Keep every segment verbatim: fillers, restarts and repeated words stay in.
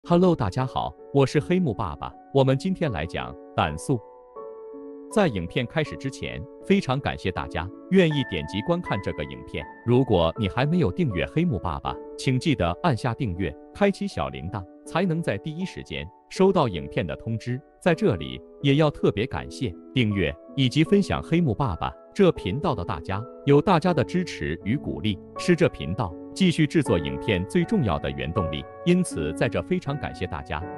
Hello，大家好，我是黑木爸爸。我们今天来讲胆素。在影片开始之前，非常感谢大家愿意点击观看这个影片。如果你还没有订阅黑木爸爸，请记得按下订阅，开启小铃铛，才能在第一时间收到影片的通知。在这里，也要特别感谢订阅以及分享黑木爸爸这频道的大家，有大家的支持与鼓励，是这频道继续制作影片最重要的原动力。因此，在这非常感谢大家。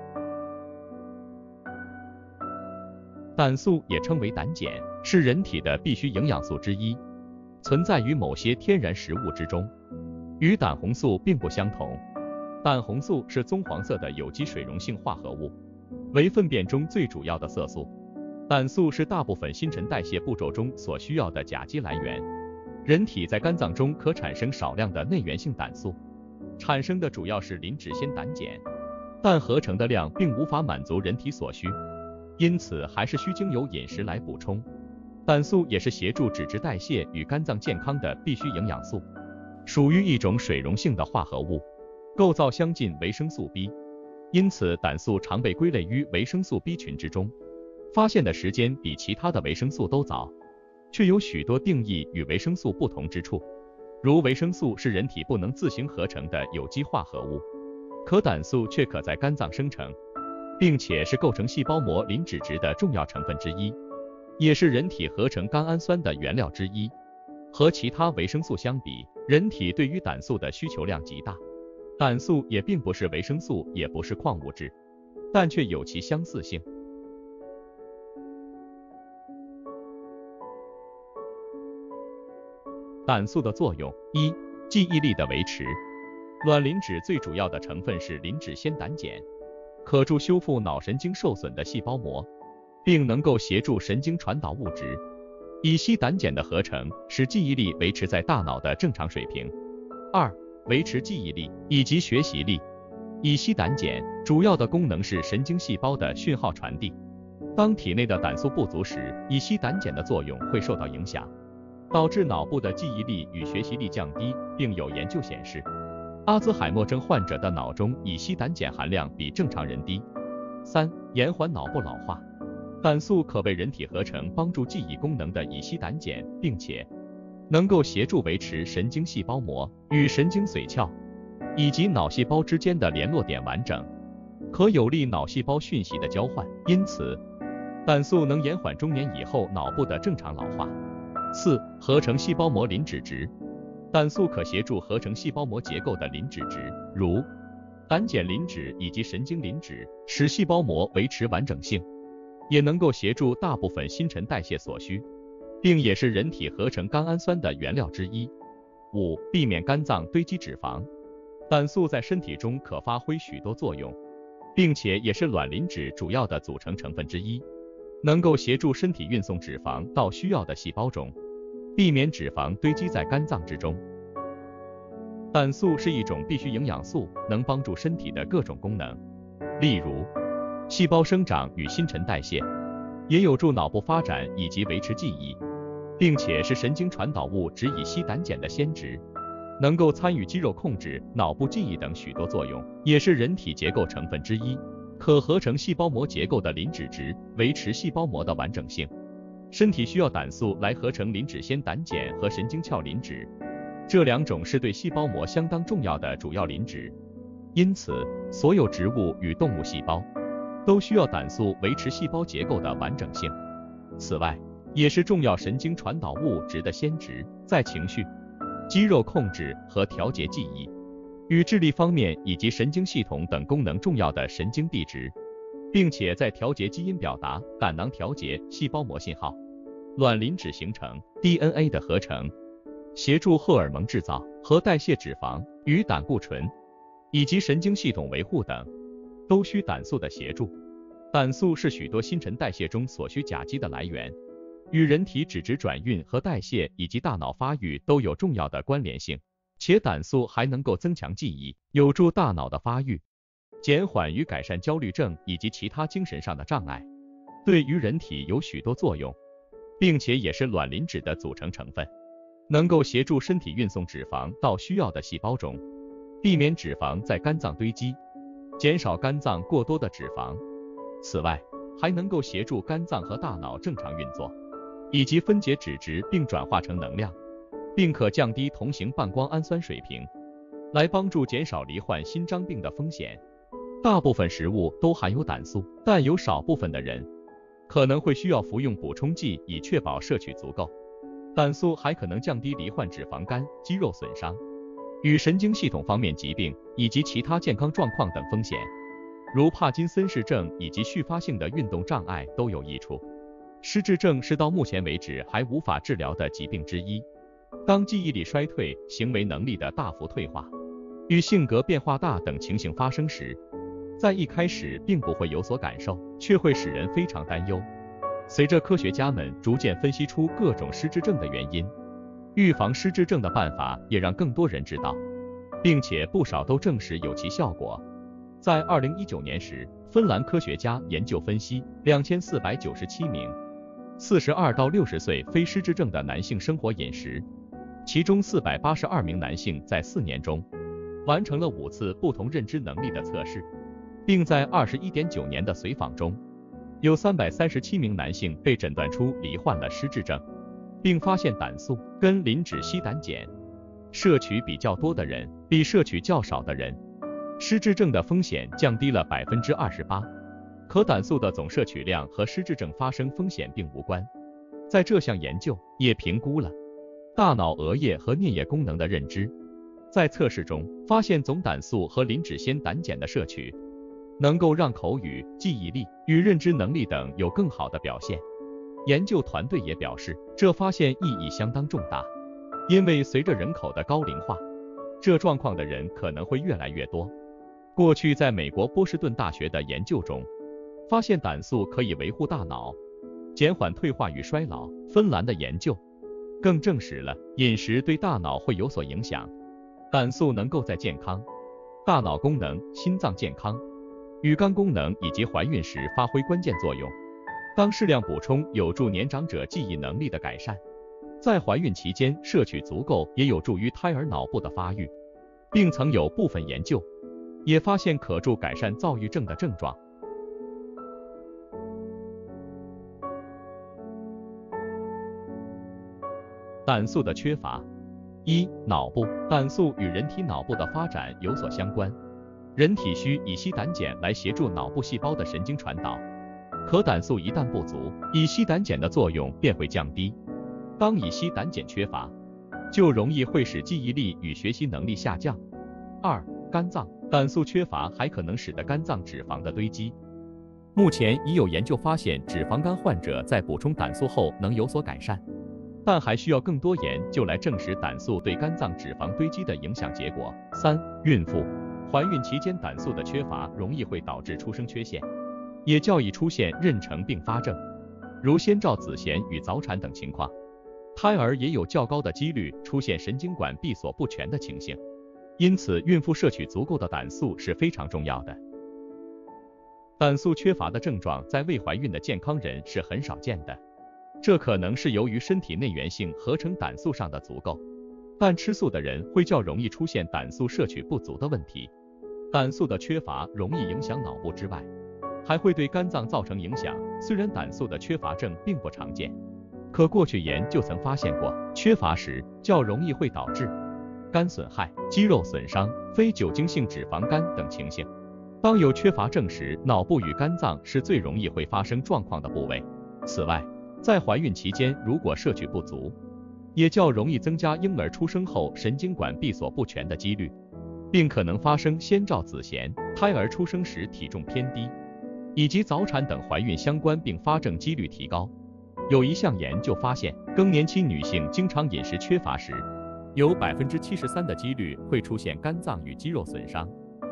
胆素也称为胆碱，是人体的必需营养素之一，存在于某些天然食物之中，与胆红素并不相同。胆红素是棕黄色的有机水溶性化合物，为粪便中最主要的色素。胆素是大部分新陈代谢步骤中所需要的甲基来源。人体在肝脏中可产生少量的内源性胆素，产生的主要是磷脂酰胆碱，但合成的量并无法满足人体所需，因此还是需经由饮食来补充。胆素也是协助脂质代谢与肝脏健康的必需营养素，属于一种水溶性的化合物，构造相近维生素 B， 因此胆素常被归类于维生素 B 群之中。发现的时间比其他的维生素都早，却有许多定义与维生素不同之处。如维生素是人体不能自行合成的有机化合物，可胆素却可在肝脏生成，并且是构成细胞膜磷脂质的重要成分之一，也是人体合成甘氨酸的原料之一。和其他维生素相比，人体对于胆素的需求量极大。胆素也并不是维生素，也不是矿物质，但却有其相似性。胆素的作用：一、记忆力的维持。卵磷脂最主要的成分是磷脂酰胆碱，可助修复脑神经受损的细胞膜，并能够协助神经传导物质。乙烯胆碱的合成使记忆力维持在大脑的正常水平。二、维持记忆力以及学习力。乙烯胆碱主要的功能是神经细胞的讯号传递，当体内的胆素不足时，乙烯胆碱的作用会受到影响，导致脑部的记忆力与学习力降低，并有研究显示，阿兹海默症患者的脑中乙烯胆碱含量比正常人低。三、延缓脑部老化。胆素可为人体合成帮助记忆功能的乙烯胆碱，并且能够协助维持神经细胞膜与神经髓鞘以及脑细胞之间的联络点完整，可有利脑细胞讯息的交换，因此胆素能延缓中年以后脑部的正常老化。四、合成细胞膜磷脂质。胆素可协助合成细胞膜结构的磷脂质，如胆碱磷脂以及神经磷脂，使细胞膜维持完整性，也能够协助大部分新陈代谢所需，并也是人体合成甘氨酸的原料之一。五、避免肝脏堆积脂肪。胆素在身体中可发挥许多作用，并且也是卵磷脂主要的组成成分之一，能够协助身体运送脂肪到需要的细胞中，避免脂肪堆积在肝脏之中。胆素是一种必需营养素，能帮助身体的各种功能，例如细胞生长与新陈代谢，也有助脑部发展以及维持记忆，并且是神经传导物质乙烯胆碱的先质，能够参与肌肉控制、脑部记忆等许多作用，也是人体结构成分之一，可合成细胞膜结构的磷脂质，维持细胞膜的完整性。身体需要胆素来合成磷脂酰胆碱和神经鞘磷脂，这两种是对细胞膜相当重要的主要磷脂，因此所有植物与动物细胞都需要胆素维持细胞结构的完整性。此外，也是重要神经传导物质的先质，在情绪、肌肉控制和调节记忆与智力方面以及神经系统等功能重要的神经递质，并且在调节基因表达、胆囊调节、细胞膜信号、卵磷脂形成、D N A 的合成、协助荷尔蒙制造和代谢脂肪与胆固醇，以及神经系统维护等，都需胆素的协助。胆素是许多新陈代谢中所需甲基的来源，与人体脂质转运和代谢以及大脑发育都有重要的关联性，且胆素还能够增强记忆，有助大脑的发育，减缓与改善焦虑症以及其他精神上的障碍，对于人体有许多作用，并且也是卵磷脂的组成成分，能够协助身体运送脂肪到需要的细胞中，避免脂肪在肝脏堆积， 减少肝脏过多的脂肪。此外，还能够协助肝脏和大脑正常运作，以及分解脂质并转化成能量，并可降低同型半胱氨酸水平，来帮助减少罹患心脏病的风险。大部分食物都含有胆素，但有少部分的人可能会需要服用补充剂以确保摄取足够。胆素还可能降低罹患脂肪肝、肌肉损伤与神经系统方面疾病以及其他健康状况等风险，如帕金森氏症以及续发性的运动障碍都有益处。失智症是到目前为止还无法治疗的疾病之一。当记忆力衰退、行为能力的大幅退化与性格变化大等情形发生时，在一开始并不会有所感受，却会使人非常担忧。随着科学家们逐渐分析出各种失智症的原因，预防失智症的办法也让更多人知道，并且不少都证实有其效果。在二零一九年时，芬兰科学家研究分析两千四百九十七名四十二到六十岁非失智症的男性生活饮食，其中四百八十二名男性在四年中完成了五次不同认知能力的测试，并在 二十一点九年的随访中，有三百三十七名男性被诊断出罹患了失智症，并发现胆素跟磷脂烯胆碱摄取比较多的人比摄取较少的人，失智症的风险降低了 百分之二十八。 可胆素的总摄取量和失智症发生风险并无关。在这项研究也评估了大脑额叶和颞叶功能的认知，在测试中发现总胆素和磷脂酰胆碱的摄取能够让口语、记忆力与认知能力等有更好的表现。研究团队也表示，这发现意义相当重大，因为随着人口的高龄化，这状况的人可能会越来越多。过去在美国波士顿大学的研究中，发现胆素可以维护大脑，减缓退化与衰老。芬兰的研究更证实了饮食对大脑会有所影响，胆素能够在健康、大脑功能、心脏健康与肝功能以及怀孕时发挥关键作用。当适量补充有助年长者记忆能力的改善，在怀孕期间摄取足够也有助于胎儿脑部的发育，并曾有部分研究也发现可助改善躁郁症的症状。胆素的缺乏。一、脑部。胆素与人体脑部的发展有所相关，人体需乙烯胆碱来协助脑部细胞的神经传导，可胆素一旦不足，乙烯胆碱的作用便会降低。当乙烯胆碱缺乏，就容易会使记忆力与学习能力下降。二、肝脏。胆素缺乏还可能使得肝脏脂肪的堆积。目前已有研究发现，脂肪肝患者在补充胆素后能有所改善，但还需要更多研究来证实胆素对肝脏脂肪堆积的影响结果。三、孕妇。怀孕期间胆素的缺乏容易会导致出生缺陷，也较易出现妊娠并发症，如先兆子痫与早产等情况。胎儿也有较高的几率出现神经管闭锁不全的情形，因此孕妇摄取足够的胆素是非常重要的。胆素缺乏的症状在未怀孕的健康人是很少见的，这可能是由于身体内源性合成胆素上的足够，但吃素的人会较容易出现胆素摄取不足的问题。胆素的缺乏容易影响脑部之外，还会对肝脏造成影响。虽然胆素的缺乏症并不常见，可过去研究曾发现过，缺乏时较容易会导致肝损害、肌肉损伤、非酒精性脂肪肝等情形。当有缺乏症时，脑部与肝脏是最容易会发生状况的部位。此外，在怀孕期间如果摄取不足，也较容易增加婴儿出生后神经管闭锁不全的几率，并可能发生先兆子痫、胎儿出生时体重偏低，以及早产等怀孕相关并发症几率提高。有一项研究发现，更年期女性经常饮食缺乏时，有 百分之七十三 的几率会出现肝脏与肌肉损伤。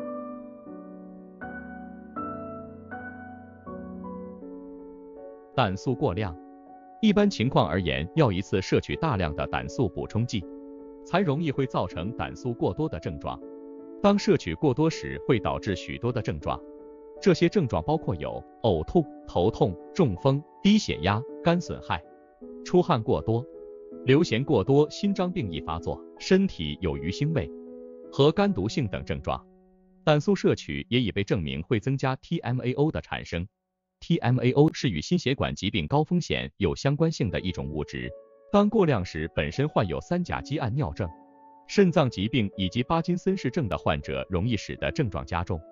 胆素过量。一般情况而言，要一次摄取大量的胆素补充剂，才容易会造成胆素过多的症状。当摄取过多时，会导致许多的症状。这些症状包括有呕吐、头痛、中风、低血压、肝损害、出汗过多、流涎过多、心脏病易发作、身体有鱼腥味和肝毒性等症状。 胆素摄取也已被证明会增加 T M A O 的产生。T M A O 是与心血管疾病高风险有相关性的一种物质，当过量时，本身患有三甲基胺尿症、肾脏疾病以及巴金森氏症的患者容易使得症状加重。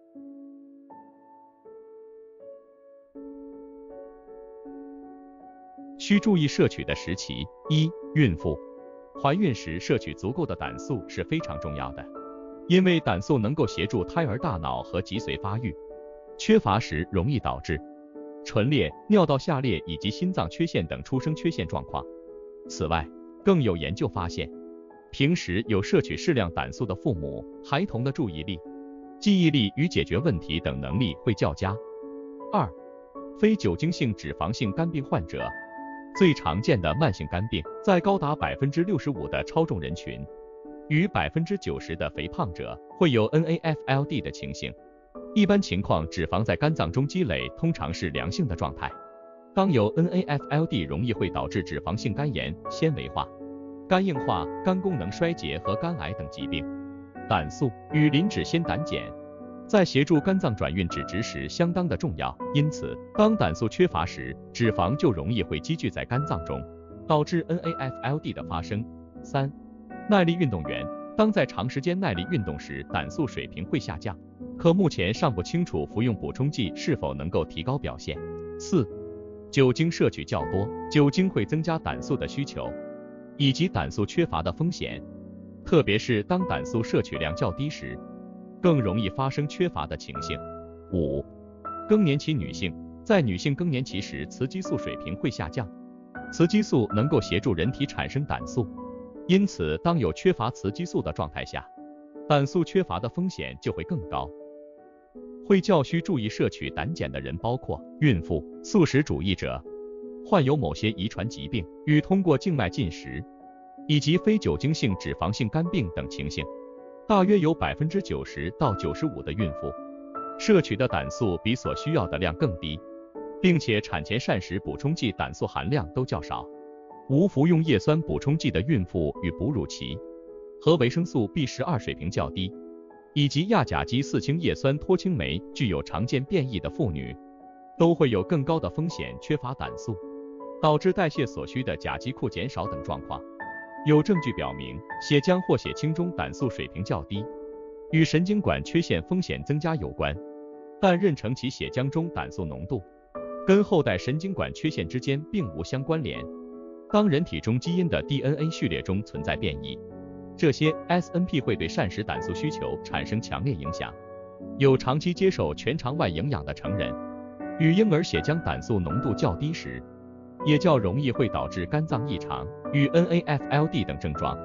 需注意摄取的时期：一、孕妇。怀孕时摄取足够的胆素是非常重要的，因为胆素能够协助胎儿大脑和脊髓发育，缺乏时容易导致唇裂、尿道下裂以及心脏缺陷等出生缺陷状况。此外，更有研究发现，平时有摄取适量胆素的父母，孩童的注意力、记忆力与解决问题等能力会较佳。二、非酒精性脂肪性肝病患者。最常见的慢性肝病，在高达 百分之六十五 的超重人群与 百分之九十 的肥胖者会有 N A F L D 的情形。一般情况，脂肪在肝脏中积累通常是良性的状态。当有 N A F L D 容易会导致脂肪性肝炎、纤维化、肝硬化、肝功能衰竭和肝癌等疾病。胆素与磷脂酰胆碱在协助肝脏转运脂质时相当的重要，因此当胆素缺乏时，脂肪就容易会积聚在肝脏中，导致 N A F L D 的发生。三、耐力运动员，当在长时间耐力运动时，胆素水平会下降，可目前尚不清楚服用补充剂是否能够提高表现。四、酒精摄取较多，酒精会增加胆素的需求，以及胆素缺乏的风险，特别是当胆素摄取量较低时，更容易发生缺乏的情形。五、更年期女性，在女性更年期时，雌激素水平会下降，雌激素能够协助人体产生胆素，因此当有缺乏雌激素的状态下，胆素缺乏的风险就会更高。会较需注意摄取胆碱的人包括孕妇、素食主义者、患有某些遗传疾病与通过静脉进食，以及非酒精性脂肪性肝病等情形。大约有 百分之九十到九十五 的孕妇摄取的胆素比所需要的量更低，并且产前膳食补充剂胆素含量都较少。无服用叶酸补充剂的孕妇与哺乳期和维生素 B 十二 水平较低，以及亚甲基四氢叶酸脱氢酶具有常见变异的妇女，都会有更高的风险缺乏胆素，导致代谢所需的甲基库减少等状况。有证据表明，血浆或血清中胆素水平较低，与神经管缺陷风险增加有关，但妊娠期血浆中胆素浓度跟后代神经管缺陷之间并无相关联。当人体中基因的 D N A 序列中存在变异，这些 S N P 会对膳食胆素需求产生强烈影响。有长期接受全肠外营养的成人，与婴儿血浆胆素浓度较低时，也较容易会导致肝脏异常与 N A F L D 等症状。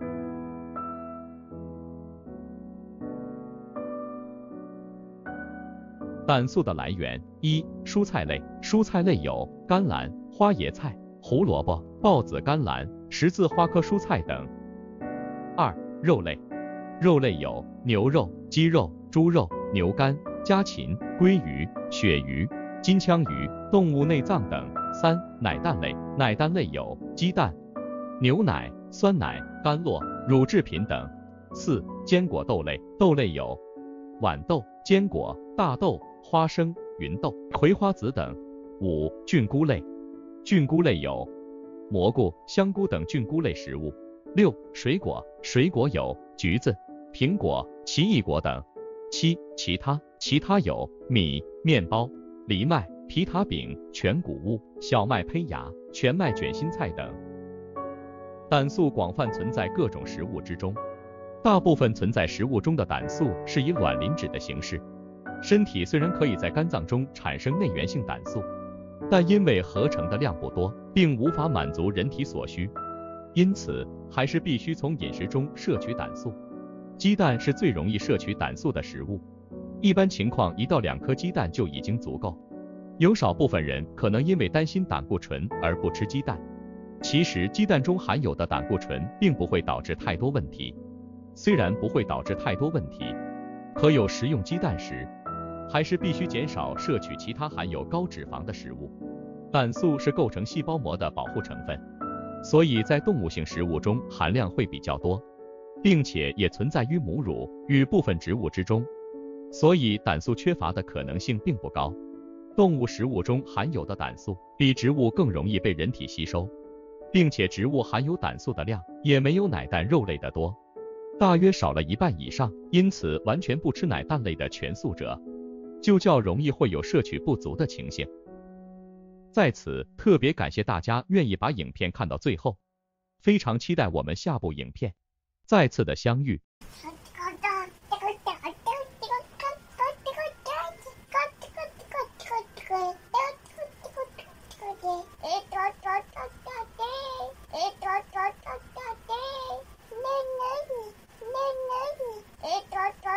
胆素的来源：一、蔬菜类，蔬菜类有甘蓝、花椰菜、胡萝卜、豹子甘蓝、十字花科蔬菜等。二、肉类，肉类有牛肉、鸡肉、猪肉、牛肝、家禽、鲑鱼、鳕鱼、金枪鱼、动物内脏等。三、奶蛋类，奶蛋类有鸡蛋、牛奶、酸奶、干酪、乳制品等。四、坚果豆类，豆类有豌豆、坚果、大豆、花生、芸豆、葵花籽等。五、菌菇类，菌菇类有蘑菇、香菇等菌菇类食物。六、水果，水果有橘子、苹果、奇异果等。七、其他，其他有米、面包、藜麦、皮塔饼、全谷物、小麦胚芽、全麦卷心菜等。胆素广泛存在各种食物之中，大部分存在食物中的胆素是以卵磷脂的形式。身体虽然可以在肝脏中产生内源性胆素，但因为合成的量不多，并无法满足人体所需，因此还是必须从饮食中摄取胆素。鸡蛋是最容易摄取胆素的食物，一般情况一到两颗鸡蛋就已经足够。有少部分人可能因为担心胆固醇而不吃鸡蛋，其实鸡蛋中含有的胆固醇并不会导致太多问题。虽然不会导致太多问题，可有食用鸡蛋时，还是必须减少摄取其他含有高脂肪的食物。胆素是构成细胞膜的保护成分，所以在动物性食物中含量会比较多。 并且也存在于母乳与部分植物之中，所以胆素缺乏的可能性并不高。动物食物中含有的胆素比植物更容易被人体吸收，并且植物含有胆素的量也没有奶蛋肉类的多，大约少了一半以上。因此，完全不吃奶蛋类的全素者，就较容易会有摄取不足的情形。在此特别感谢大家愿意把影片看到最后，非常期待我们下部影片再次的相遇。 It